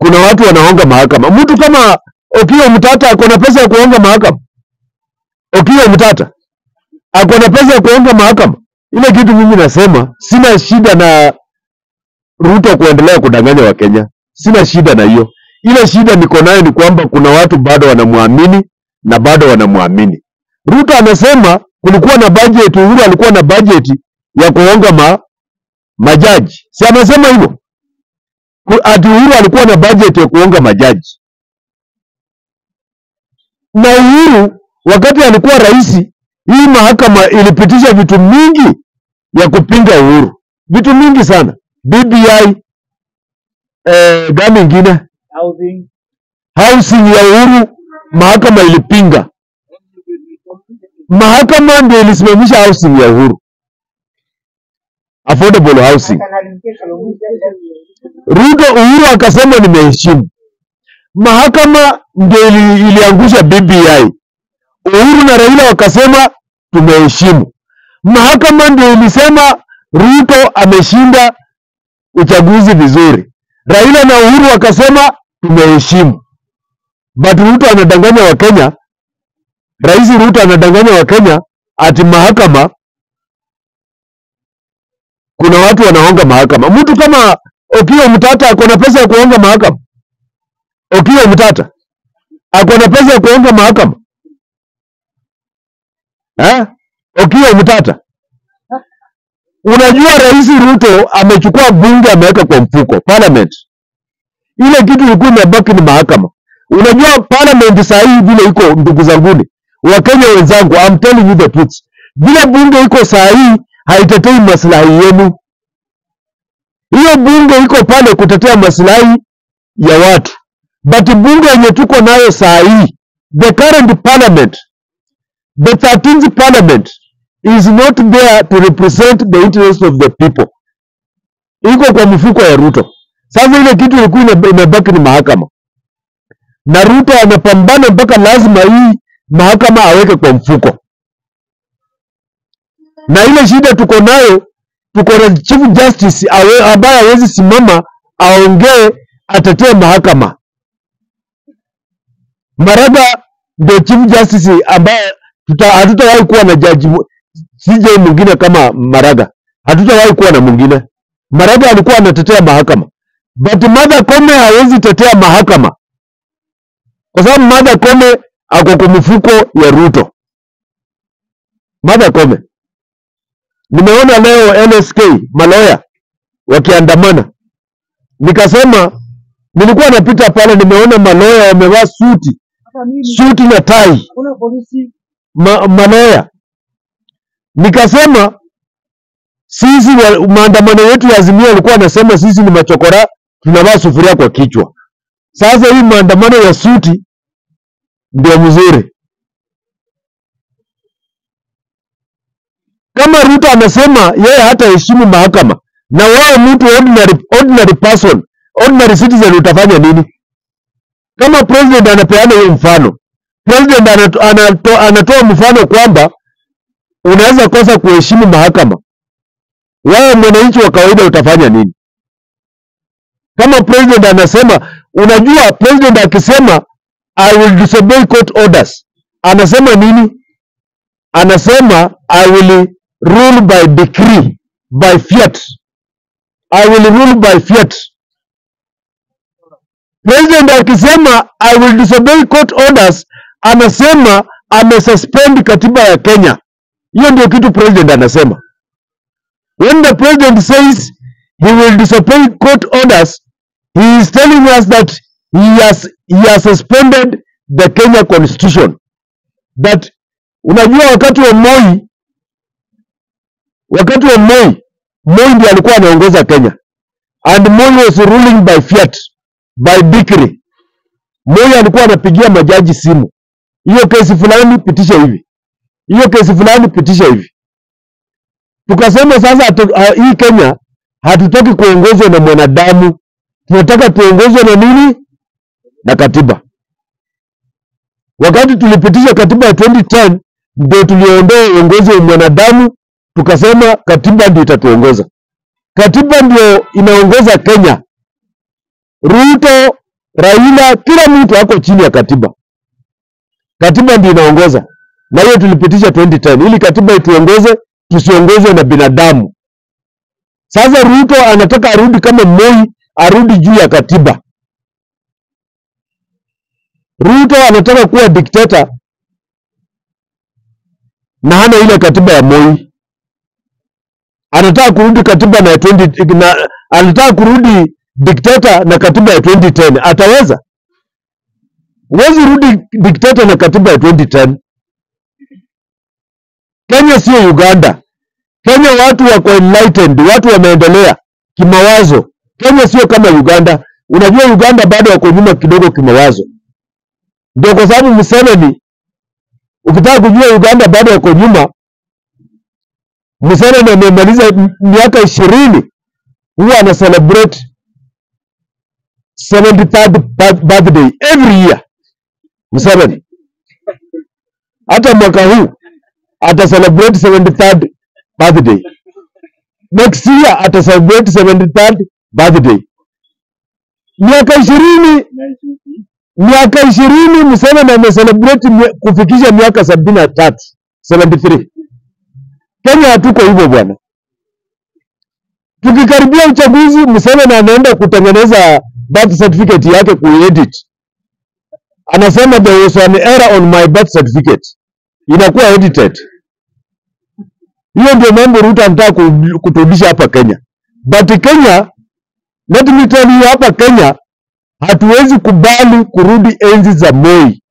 kuna watu wanaonga mahakama. Mtu kama Okiyo Omutatah ako na pesa ya kuonga mahakama? Okiyo Omutatah ako na pesa ya kuonga mahakama? Ile kitu mimi nasema sina shida na Ruto kuendelea kudanganya wa Kenya. Sina shida na hiyo. Ile shida niko nayo ni kwamba kuna watu bado wanamwamini na bado wanamwamini. Ruto anasema kulikuwa na budget, Uhuru alikuwa na budget ya kuonga majaji. Si amesema hivyo? Ati Uhuru alikuwa na budget ya kuonga majaji. Na Uhuru wakati alikuwa rais, hii mahakama ilipitisha vitu mingi ya kupinga Uhuru. Vitu mingi sana. BBI, gani ingine? Housing ya Uhuru, mahakama ilipinga. Mahakama ndio ilisimamisha housing ya Uhuru. Affordable housing. Uhuru akasema nimeheshimu. Mahakama ndio iliangusha BBI. Uhuru na Raila wakasema tumeheshimu. Mahakama ndio ilisema Ruto ameshinda uchaguzi vizuri. Raila na Uhuru wakasema tumeheshimu. But Ruto anadanganya wa Kenya. Rais Ruto anadanganya wa Kenya ati mahakama kuna watu wanaonga mahakama. Mtu kama Okiyo Omutatah ako na pesa ya kuonga mahakama? Okiyo Omutatah ako na pesa ya kuonga mahakama? Okiyo Omutatah. Unajua Rais Ruto amechukua bunge ameweka kwa mfuko, parliament. Ile kitu ilikuwa imebaki ni mahakama. Unajua parliament saa hii vile iko, ndugu zanguni, Wakenya wenzangu, I'm telling you the truth. Vile bunge iko saa hii haitetei maslahi yenu. Hiyo bunge iko pale kutetea maslahi ya watu. But bunge yenye tuko nayo saa hii, the current parliament, the 13th parliament is not there to represent the interest of the people. Iko kwa mfuko ya Ruto. Sasa ile kitu ilikuwa imebaki ni mahakama. Na Ruto anapambana mpaka lazima hii mahakama aweke kwa mfuko. Na ile shida tuko nayo, tuko na Chief Justice ambaye hawezi simama aongee atetee mahakama. Maraga ndio Chief Justice ambaye hatutawahi kuwa na jaji CJ mwingine kama Maraga. Hatutawahi kuwa na mwingine. Maraga alikuwa anatetea mahakama. But Martha Koome hawezi tetea mahakama. Kwa sababu Martha Koome ako kwa mfuko ya Ruto. Martha Koome. Nimeona leo LSK maloya wakiandamana. Nikasema nilikuwa napita pale nimeona maloya wamevaa suti na tai. Maloya. Nikasema sisi maandamano yetu ya Azimio walikuwa wanasema sisi ni machokora, tunavaa sufuria kwa kichwa. Sasa hii maandamano ya suti ndio mzuri. Kama Ruto anasema yeye hata heshimu mahakama, na wao mtu ordinary person, ordinary citizen utafanya nini? Kama president anapeana hiyo mfano, president anatoa mfano kwamba unaweza kosa kuheshimu mahakama, wewe mwananchi wa kawaida utafanya nini? Kama president anasema, unajua president akisema I will disobey court orders, anasema nini? Anasema I will rule by decree, by fiat. I will rule by fiat. President akisema I will disobey court orders, anasema amesuspend katiba ya Kenya. Hiyo ndio kitu president anasema. When the president says he will disobey court orders, he is telling us that he has suspended the Kenya constitution. That unajua wakati wa Moi ndiye alikuwa anaongoza Kenya. And Moi was ruling by fiat, by decree. Moi alikuwa anapigia majaji simu. Hiyo kesi fulani pitisha hivi. Hiyo kesi fulani pitisha hivi. Tukasema sasa hii Kenya hatutaki kuongozwa na mwanadamu. Tunataka tuongozwe na nini? Na katiba. Wakati tulipitisha katiba ya 2010 ndio tuliondoa uongozi wa mwanadamu, tukasema katiba ndio itatuongoza. Katiba ndio inaongoza Kenya. Ruto Raila, kila mtu ako chini ya katiba. Katiba ndiyo inaongoza. Na hiyo tulipitisha 2010 ili katiba ituongoze, tusiongozwe na binadamu. Sasa Ruto anataka arudi kama Moi, arudi juu ya katiba. Ruto anataka kuwa dikteta na hana ile katiba ya Moi. Anataka kurudi katiba na anataka kurudi dikteta na katiba ya 2010. Ataweza? Huwezi rudi dikteta na katiba ya 2010. Kenya sio Uganda. Kenya watu wako enlightened, watu wameendelea kimawazo. Kenya sio kama Uganda. Unajua Uganda bado wako nyuma kidogo kimawazo. Ndio kwa sababu Museveni, ukitaka kujua Uganda bado wako nyuma, Museveni amemaliza miaka 20 huwa ana celebrate 73rd birthday every year. Museveni hata mwaka huu ata celebrate 73rd birthday. Next year ata celebrate 73rd birthday. Miaka 20 Museveni amecelebrate kufikisha miaka 73, 73. Kenya hatuko hivyo bwana. Tukikaribia uchaguzi, Museveni anaenda kutengeneza birth certificate yake kuedit. Anasema there was an error on my birth certificate. Inakuwa edited. Hiyo ndio mambo Ruto anataka kuturudisha hapa Kenya. But Kenya, let me tell you, hapa Kenya hatuwezi kubali kurudi enzi za Moi.